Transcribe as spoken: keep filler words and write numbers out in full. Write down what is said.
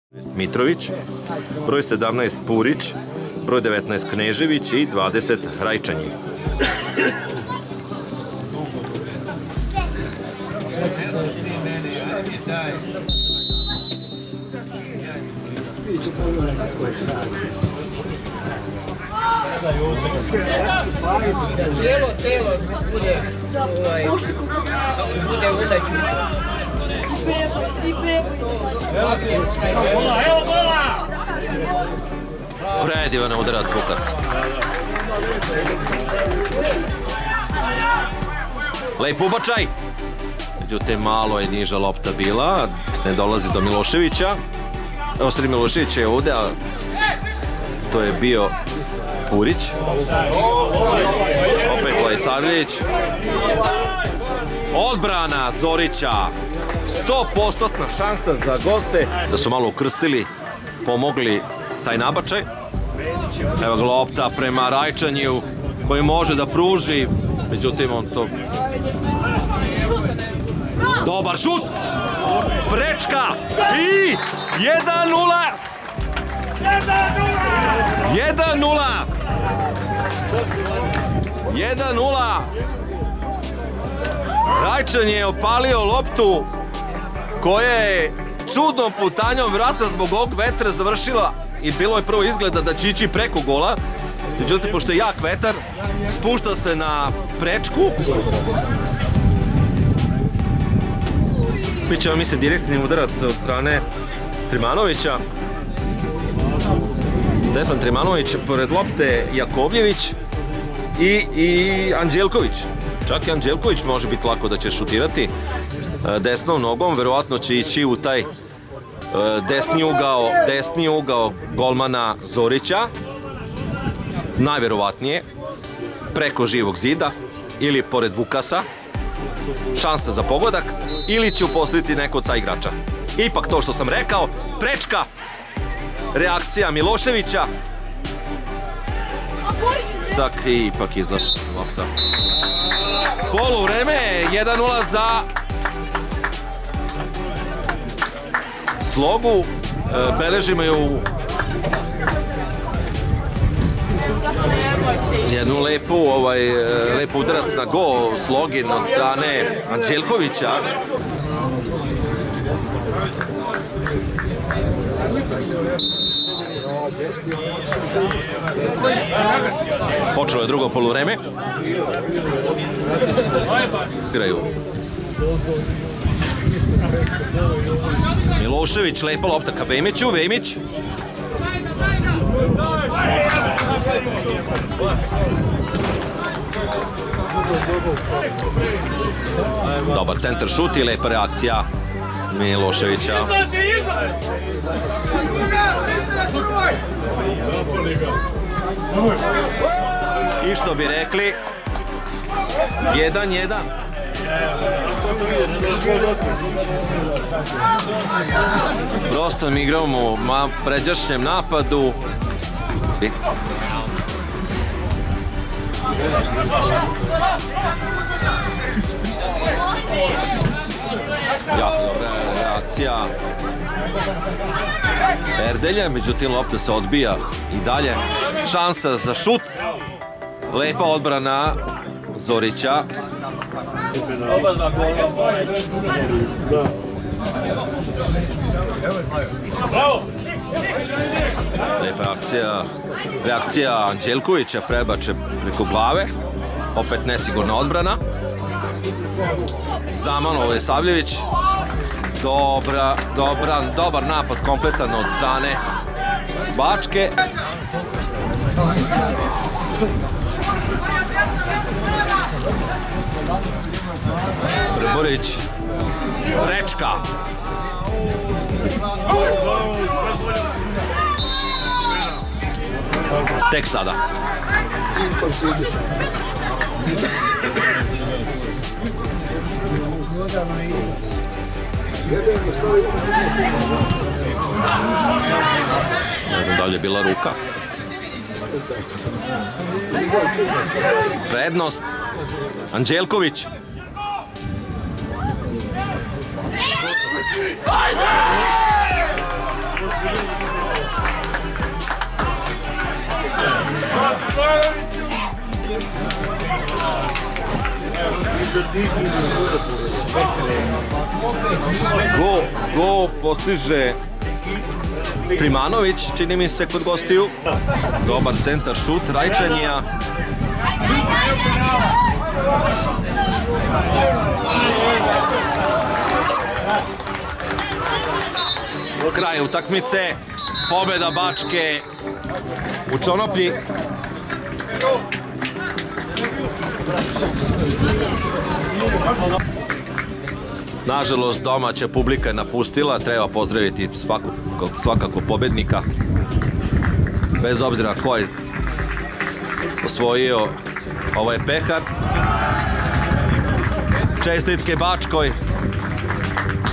Mitrović, broj sedamnaest Purić, broj devetnaest Knežević i dvadeset Rajčanji. Cijelo telo bude bude udać. Predivan udarac Vukas. Lep ubačaj. Međutim, malo je niža lopta bila. Ne dolazi do Miloševića. Ostri Milošević je ovde, a to je bio Purić. Opet Lajsavljević. Odbrana Zorića. sto posto šansa za goste. Da su malo ukrstili, pomogli taj nabačaj. Evo ga lopta prema Rajčanju koji može da pruži. Međutim, on to... Dobar šut! Prečka! I jedan nula! jedan nula! jedan nula! Rajčan je opalio loptu koja je čudnom putanjom vjerojatno zbog ovog vetra završila i bilo je prvo izgleda da će ići preko gola. Međutim, pošto je jak vetar, spušta se na prečku. Biće, mislim, direktni udarac od strane Trimanovića. Stefan Trimanović, pored lopte Jakovljević i, i Anđelković. Čak i Anđelković može biti lako da će šutirati desnom nogom, verovatno će ići u taj desni ugao, desni ugao golmana Zorića, najverovatnije preko živog zida ili pored Vukasa, šansa za pogodak, ili će uposliti neko od sa igrača. Ipak to što sam rekao, prečka, reakcija Miloševića, dakle ipak izlaš lopta. Polu vreme, jedan nula za Slogu, beležimo ju jednu lepu, ovaj, lepu udarac na go Slogin od strane Anđelkovića. Počelo je drugo poluvreme. Igraju Milošević, lepa lopta ka Vejmiću, Vejmić. Dobar centar šut i lepa reakcija Miloševića. I što bi rekli, jedan jedan. Prosto mi igramo u pređašnjem napadu. Jako dobra reakcija Erdelja, međutim lopta se odbija i dalje. Šansa za šut. Lepa odbrana Zorića. Lepa reakcija, reakcija Anđelkovića, prebače preko glave. Opet nesigurna odbrana. Zaman, ovo je Savljević. Dobra, dobra, dobar napad kompletan od strane Bačke. Borić, prečka. Tek sada. Ne znam da li je bila ruka. Prednost. Anđelković. Go, go postiže Primanović, čini mi se kod gostiju. Dobar centar, šut, Rajčanija. Kraj utakmice, pobjeda Bačke u Čonoplji. Nažalost, domaća publika je napustila, treba pozdraviti svakog, svakako pobednika, bez obzira ko je osvojio ovaj pehar. Čestitke Bačkoj